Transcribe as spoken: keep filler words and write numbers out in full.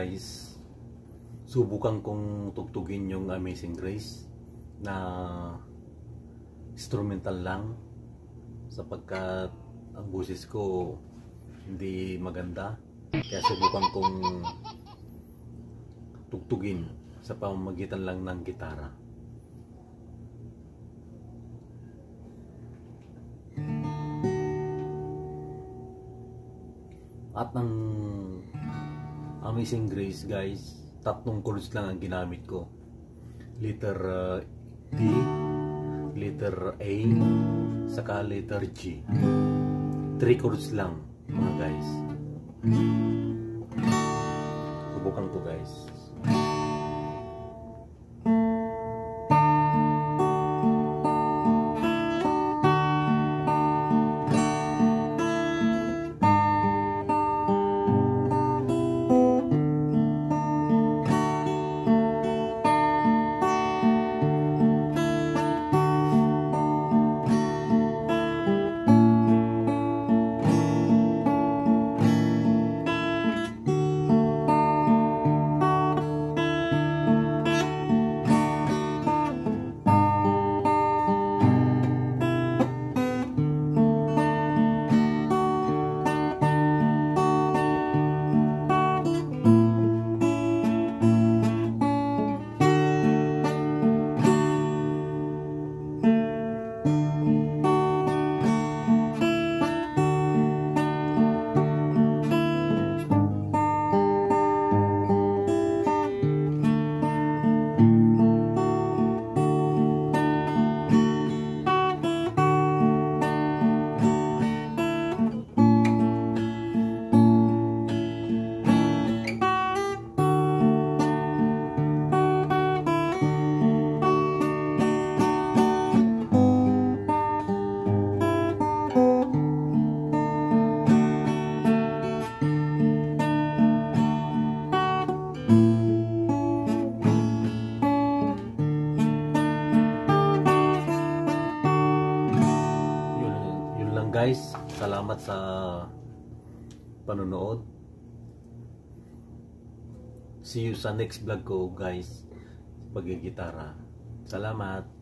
guys, subukan kong tugtugin yung Amazing Grace na instrumental lang sapagkat ang boses ko hindi maganda, kaya subukan kong tugtugin sa pamamagitan lang ng gitara. At ang Amazing Grace guys, tatlong chords lang ang ginamit ko. Letter uh, D, letter A, saka letter G. Three chords lang mga guys. Subukan ko guys. Guys, salamat sa panonood. See you sa next vlog ko guys, paggigitara. Salamat.